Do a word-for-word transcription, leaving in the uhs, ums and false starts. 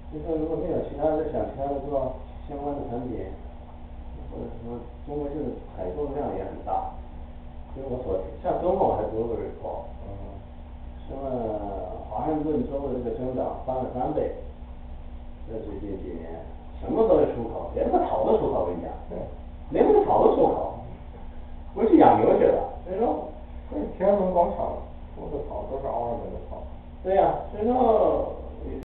就说如果没有其他的像其他的是吧相关的产品，或者什么中国就是采购量也很大，所以我所像中国还不会 recall， 嗯， 什么华盛顿州的这个增长翻了三倍，在最近几年什么都是出口，连个草都出口，我跟你讲， 对， 连个草都出口，回去养牛去了，所以说。 对，天安门广场除了草都是奥尔本的草。 对呀、啊，所以说